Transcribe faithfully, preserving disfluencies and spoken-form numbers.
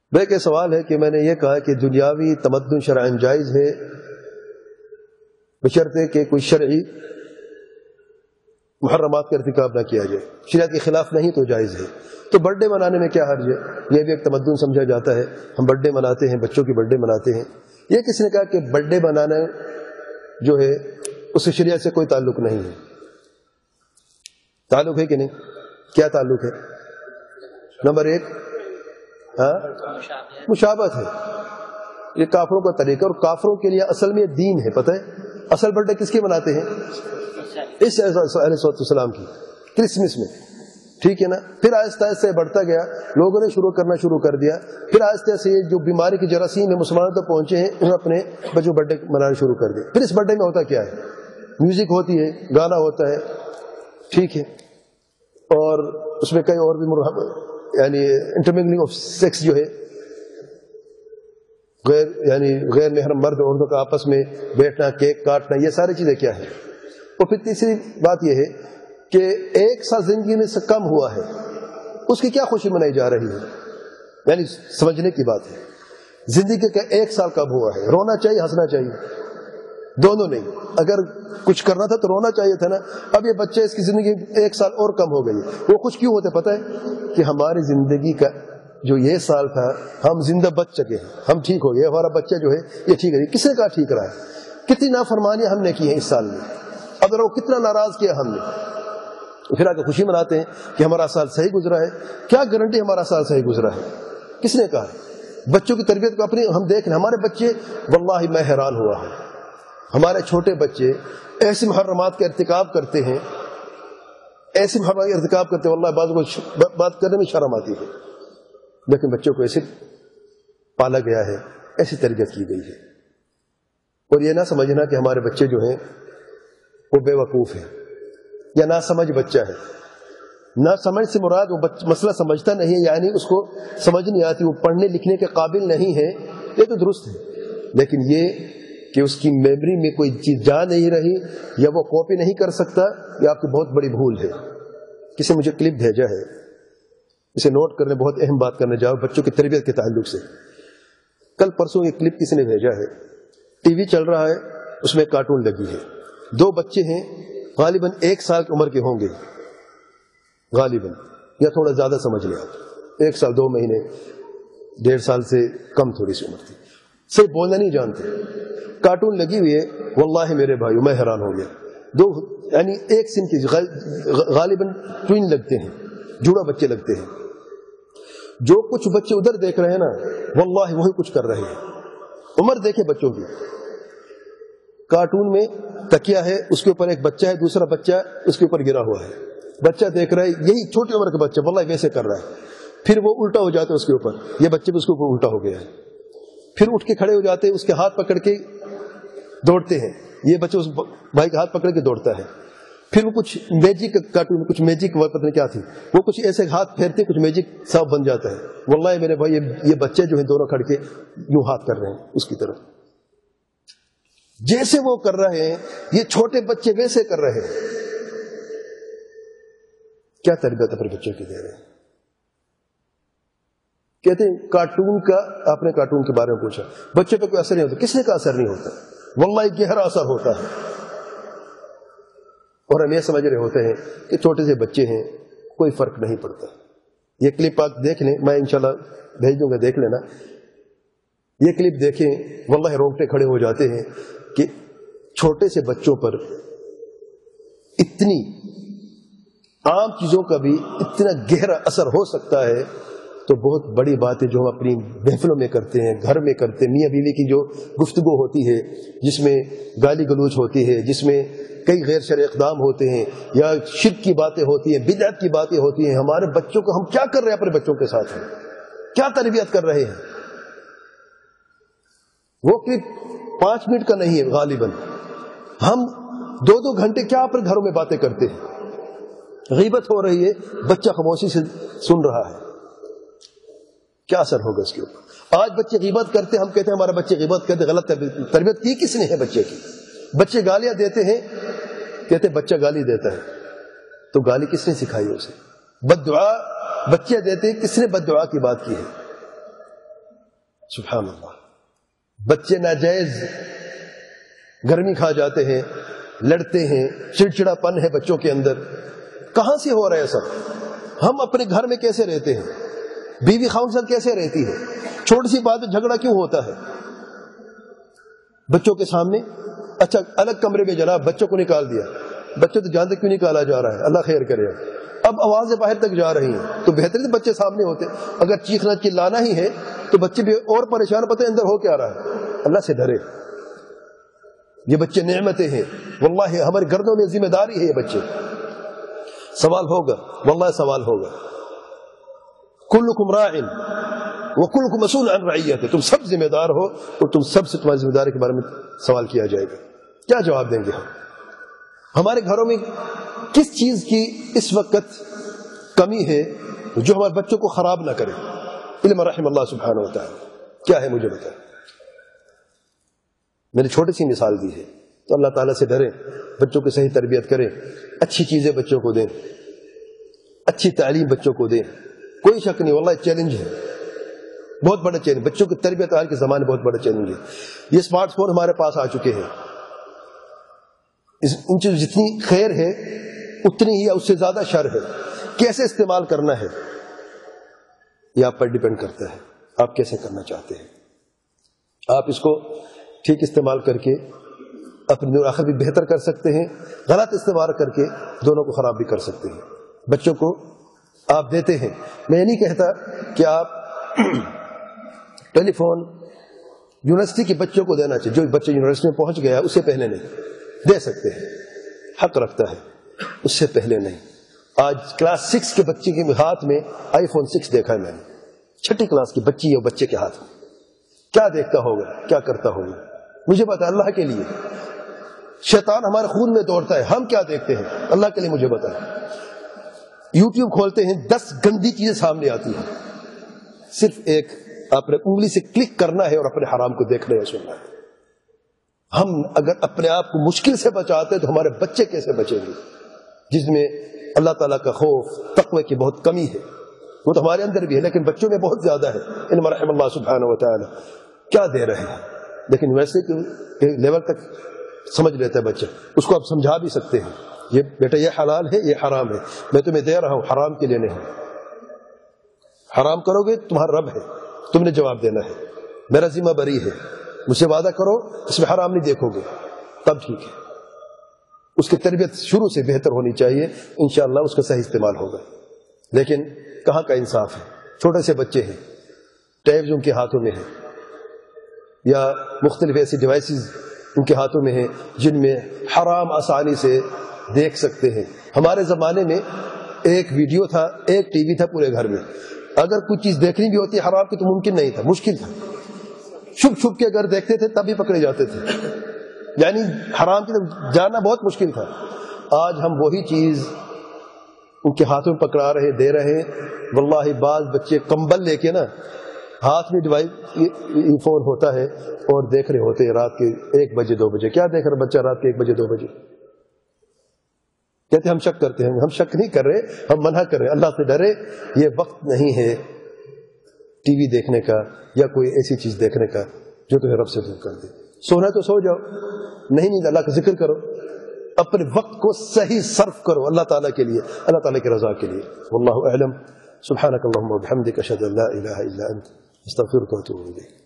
بھائی کہ سوال ہے کہ میں نے یہ کہا کہ دنیاوی تمدن شرعاً جائز ہے بشرطے کہ کوئی شرعی محرمات کا ارتکاب نہ کیا جائے، شریعت کے خلاف نہیں تو جائز ہے. تو برتھ ڈے منانے میں کیا حرج ہے؟ یہ بھی ایک تمدن سمجھا جاتا ہے. ہم برتھ ڈے مناتے ہیں، بچوں کی برتھ ڈے مناتے ہیں. یہ کس نے کہا کہ برتھ ڈے منانا جو ہے اس سے شریعت سے کوئی تعلق نہیں ہے؟ تعلق ہے کہ نہیں؟ کیا تعلق ہے؟ نمبر ایک ہاں مشابہت ہے. یہ کافروں کا طریقہ، اور کافروں کے لیے اصل میں دین ہے. پتہ ہے اصل برتھ ڈے کس کی مناتے ہیں؟ اس علیہ السلام کی، کرسمس میں. ٹھیک ہے نا. پھر آہستہ آہستہ بڑھتا گیا، لوگوں نے شروع کرنا شروع کر دیا. پھر آہستہ سے جو بیماری کی جراثیم ہے مسلمانوں تک پہنچے ہیں، انہوں نے اپنے بچوں برتھ ڈے منانا شروع کر دیا. پھر اس برتھ ڈے میں ہوتا کیا ہے؟ میوزک ہوتی ہے، گانا ہوتا ہے. ٹھیک ہے. اور اس میں کئی اور بھی یعنی انٹرمنگلنگ آف سیکس جو ہے، غیر یعنی غیر محرم مرد عورتوں کا آپس میں بیٹھنا، کیک کاٹنا، یہ ساری چیزیں کیا ہے؟ اور پھر تیسری بات یہ ہے کہ ایک سال زندگی میں سے کم ہوا ہے، اس کی کیا خوشی منائی جا رہی ہے؟ یعنی سمجھنے کی بات ہے. زندگی کا ایک سال کم ہوا ہے، رونا چاہیے ہنسنا چاہیے؟ دونوں نہیں. اگر کچھ کرنا تھا تو رونا چاہیے تھا نا. اب یہ بچے اس کی زندگی ایک سال اور کم ہو گئی. وہ خوش کیوں ہوتے پتہ ہے؟ کہ ہماری زندگی کا جو یہ سال تھا ہم زندہ بچ چکے ہیں، ہم ٹھیک ہو گئے، ہمارا بچہ جو ہے یہ ٹھیک ہے. کس نے کہا ٹھیک رہا ہے؟ کتنی نافرمانیاں ہم نے کی ہیں اس سال میں، اگر وہ کتنا ناراض کیا ہم نے. پھر آ کے خوشی مناتے ہیں کہ ہمارا سال صحیح گزرا ہے. کیا گارنٹی ہمارا سال صحیح گزرا ہے؟ کس نے کہا؟ بچوں کی تربیت کو اپنی ہم دیکھ لیں. ہمارے بچے، واللہ میں حیران ہوا ہوں، ہمارے چھوٹے بچے ایسے محرمات کا ارتکاب کرتے ہیں، ایسے محرمات کا ارتکاب کرتے ہیں، واللہ بعض کو بات کرنے میں شرم آتی ہے. لیکن بچوں کو ایسے پالا گیا ہے، ایسی تربیت کی گئی ہے. اور یہ نہ سمجھنا کہ ہمارے بچے جو ہیں وہ بے وقوف ہیں یا نہ سمجھ بچہ ہے. نہ سمجھ سے مراد وہ مسئلہ سمجھتا نہیں ہے، یعنی اس کو سمجھ نہیں آتی، وہ پڑھنے لکھنے کے قابل نہیں ہے، یہ تو درست ہے. لیکن یہ کہ اس کی میموری میں کوئی چیز جا نہیں رہی یا وہ کاپی نہیں کر سکتا، یہ آپ کی بہت بڑی بھول ہے. کسی مجھے کلپ بھیجا ہے، اسے نوٹ کرنے، بہت اہم بات کرنے جاؤ بچوں کی تربیت کے تعلق سے. کل پرسوں یہ کلپ کسی نے بھیجا ہے، ٹی وی چل رہا ہے، اس میں کارٹون لگی ہے. دو بچے ہیں، غالباً ایک سال کی عمر کے ہوں گے، غالباً، یا تھوڑا زیادہ سمجھ لیں آپ، ایک سال دو مہینے ڈیڑھ سال سے کم تھوڑی سی عمر تھی. صرف بولنا نہیں جانتے. کارٹون لگی ہوئی ہے. واللہ میرے بھائیو میں حیران ہو گیا. دو یعنی ایک سن کی غالباً ٹوین لگتے ہیں، جوڑا بچے لگتے ہیں. جو کچھ بچے ادھر دیکھ رہے ہیں نا، واللہ وہی کچھ کر رہے ہیں. عمر دیکھے بچوں کی. کارٹون میں تکیا ہے، اس کے اوپر ایک بچہ ہے، دوسرا بچہ اس کے اوپر گرا ہوا ہے. بچہ دیکھ رہا ہے، یہی چھوٹی عمر کا بچہ واللہ ویسے کر رہا ہے. پھر وہ الٹا ہو جاتا ہے اس کے اوپر، یہ بچے بھی اس کے اوپر الٹا ہو گیا ہے. پھر اٹھ کے کھڑے ہو جاتے ہیں، اس کے ہاتھ پکڑ کے دوڑتے ہیں. یہ بچہ اس بھائی کا ہاتھ پکڑ کے دوڑتا ہے. پھر وہ کچھ میجک کارٹون میں کچھ میجک پتہ نہیں کیا تھی، وہ کچھ ایسے ہاتھ پھیرتے کچھ میجک صاف بن جاتا ہے. واللہ میرے بھائی یہ بچے جو ہیں دونوں کھڑ کے یوں ہاتھ کر رہے ہیں اس کی طرف، جیسے وہ کر رہے ہیں یہ چھوٹے بچے ویسے کر رہے ہیں. کیا تربیت اپنے بچوں کی دے رہے ہیں؟ کہتے ہیں کارٹون کا، آپ نے کارٹون کے بارے میں پوچھا، بچے پہ کوئی اثر نہیں ہوتا. کس نے کا اثر نہیں ہوتا؟ واللہ گہرا اثر ہوتا ہے. اور ہم یہ سمجھ رہے ہوتے ہیں کہ چھوٹے سے بچے ہیں، کوئی فرق نہیں پڑتا. یہ کلپ آپ دیکھ لیں، میں انشاءاللہ بھیج دوں گا، دیکھ لینا. یہ کلپ دیکھیں، واللہ رونگٹے کھڑے ہو جاتے ہیں کہ چھوٹے سے بچوں پر اتنی عام چیزوں کا بھی اتنا گہرا اثر ہو سکتا ہے، تو بہت بڑی بات ہے جو ہم اپنی محفلوں میں کرتے ہیں، گھر میں کرتے ہیں. میاں بیوی کی جو گفتگو ہوتی ہے، جس میں گالی گلوچ ہوتی ہے، جس میں کئی غیر شرعی اقدام ہوتے ہیں، یا شرک کی باتیں ہوتی ہیں، بدعت کی باتیں ہوتی ہیں، ہمارے بچوں کو ہم کیا کر رہے ہیں؟ اپنے بچوں کے ساتھ کیا تربیت کر رہے ہیں؟ وہ کلپ پانچ منٹ کا نہیں ہے. غالباً ہم دو دو گھنٹے کیا اپنے گھروں میں باتیں کرتے ہیں. غیبت ہو رہی ہے، بچہ خاموشی سے سن رہا ہے، کیا اثر ہوگا اس کے اوپر؟ آج بچے غیبت کرتے، ہم کہتے ہیں ہمارا بچے غیبت کرتے. غلط تربیت کی کس نے ہے بچے کی؟ بچے گالیاں دیتے ہیں، کہتے بچہ گالی دیتا ہے، تو گالی کس نے سکھائی اسے؟ بد دعا بچے دیتے ہیں، کس نے بد دعا کی بات کی ہے؟ سبحان اللہ. بچے ناجائز گرمی کھا جاتے ہیں, لڑتے ہیں, چڑچڑا پن ہے بچوں کے اندر. کہاں سے ہو رہا ہے سب؟ ہم اپنے گھر میں کیسے رہتے ہیں؟ بیوی خاوند ساتھ کیسے رہتی ہے؟ چھوٹی سی بات پہ جھگڑا کیوں ہوتا ہے بچوں کے سامنے؟ اچھا الگ کمرے میں جناب بچوں کو نکال دیا, بچے تو جان تک کیوں نکالا جا رہا ہے؟ اللہ خیر کرے. اب آوازیں باہر تک جا رہی ہیں تو بہتر ہے بچے سامنے ہوتے. اگر چیخنا چلانا ہی ہے تو بچے بھی اور پریشان, پتہ اندر ہو کیا رہا ہے. اللہ سے ڈرے. یہ بچے نعمتیں ہیں واللہ, ہمارے گردوں میں ذمہ داری ہے. یہ بچے سوال ہوگا, واللہ سوال ہوگا. کلکم راع وکلکم مسئول عن رعیتہ, تم سب ذمہ دار ہو اور تم سب سے تمہاری ذمہ داری کے بارے میں سوال کیا جائے گا. کیا جواب دیں گے ہم؟ ہمارے گھروں میں کس چیز کی اس وقت کمی ہے جو ہمارے بچوں کو خراب نہ کرے؟ علم رحم اللہ سبحانہ و تعالی. کیا ہے مجھے بتائیں. میں نے چھوٹی سی مثال دی ہے. تو اللہ تعالیٰ سے ڈریں, بچوں کی صحیح تربیت کریں, اچھی چیزیں بچوں کو دیں, اچھی تعلیم بچوں کو دیں. کوئی شک نہیں واللہ چیلنج ہے, بہت بڑا چیلنج. بچوں کی تربیت آج کے زمانے بہت بڑا چیلنج ہے. یہ اسمارٹ فون ہمارے پاس آ چکے ہیں, ان چیزوں جتنی خیر ہے اتنی ہی اس سے زیادہ شر ہے. کیسے استعمال کرنا ہے یہ آپ پر ڈیپینڈ کرتا ہے, آپ کیسے کرنا چاہتے ہیں. آپ اس کو ٹھیک استعمال کر کے اپنی آخر بھی بہتر کر سکتے ہیں, غلط استعمال کر کے دونوں کو خراب بھی کر سکتے ہیں. بچوں کو آپ دیتے ہیں, میں یہ نہیں کہتا کہ آپ ٹیلی فون یونیورسٹی کے بچوں کو دینا چاہیے. جو بچے یونیورسٹی میں پہنچ گیا اس سے پہلے نہیں دے سکتے ہیں, حق رکھتا ہے, اس سے پہلے نہیں. آج کلاس سکس کے بچے کے ہاتھ میں آئی فون سکس دیکھا ہے میں نے, چھٹی کلاس کی بچی یا بچے کے ہاتھ میں. کیا دیکھتا ہوگا, کیا کرتا ہوگا؟ مجھے بتا اللہ کے لیے. شیطان ہمارے خون میں دوڑتا ہے, ہم کیا دیکھتے ہیں اللہ کے لیے مجھے بتا. یوٹیوب کھولتے ہیں, دس گندی چیزیں سامنے آتی ہیں, صرف ایک اپنے انگلی سے کلک کرنا ہے اور اپنے حرام کو دیکھنا ہے, سننا ہے. ہم اگر اپنے آپ کو مشکل سے بچاتے ہیں تو ہمارے بچے کیسے بچیں گے جس میں اللہ تعالیٰ کا خوف تقوی کی بہت کمی ہے؟ وہ تو ہمارے اندر بھی ہے لیکن بچوں میں بہت زیادہ ہے. علم رحم اللہ سبحانہ و تعالی. کیا دے رہے ہیں لیکن ویسے کہ لیول تک سمجھ لیتا ہے بچہ, اس کو آپ سمجھا بھی سکتے ہیں, یہ بیٹا یہ حلال ہے یہ حرام ہے, میں تمہیں دے رہا ہوں حرام کے لیے نہیں. حرام کرو گے تمہارا رب ہے, تم نے جواب دینا ہے, میرا ذمہ بری ہے, مجھ سے وعدہ کرو اس میں حرام نہیں دیکھو گے, تب ٹھیک ہے. اس کی تربیت شروع سے بہتر ہونی چاہیے, انشاءاللہ اس کا صحیح استعمال ہوگا. لیکن کہاں کا انصاف ہے؟ چھوٹے سے بچے ہیں, ٹیبز ان کے ہاتھوں میں ہیں یا مختلف ایسی ڈیوائسز ان کے ہاتھوں میں ہیں جن میں حرام آسانی سے دیکھ سکتے ہیں. ہمارے زمانے میں ایک ویڈیو تھا, ایک ٹی وی تھا پورے گھر میں. اگر کوئی چیز دیکھنی بھی ہوتی حرام کی تو ممکن نہیں تھا, مشکل تھا. چھپ چھپ کے اگر دیکھتے تھے تب بھی پکڑے جاتے تھے, یعنی حرام کی طرف جانا بہت مشکل تھا. آج ہم وہی چیز ان کے ہاتھوں میں پکڑا رہے, دے رہے. واللہ بعض بچے کمبل لے کے نا ہاتھ میں ڈیوائس فون ہوتا ہے اور دیکھ رہے ہوتے ہیں رات کے ایک بجے دو بجے. کیا دیکھ رہا بچہ رات کے ایک بجے دو بجے؟ کہتے ہم شک کرتے ہیں. ہم شک نہیں کر رہے, ہم منع کر رہے. اللہ سے ڈرے, یہ وقت نہیں ہے ٹی وی دیکھنے کا یا کوئی ایسی چیز دیکھنے کا جو تمہیں رب سے دور کر دے. سونا تو سو جاؤ, نہیں نہیں اللہ کا ذکر کرو, اپنے وقت کو صحیح صرف کرو اللہ تعالیٰ کے لیے, اللہ تعالیٰ کی رضا کے لیے. واللہ اعلم. سبحانک اللہم و بحمدک اشہد ان لا الہ الا انت استغفرک و اتوب الیک.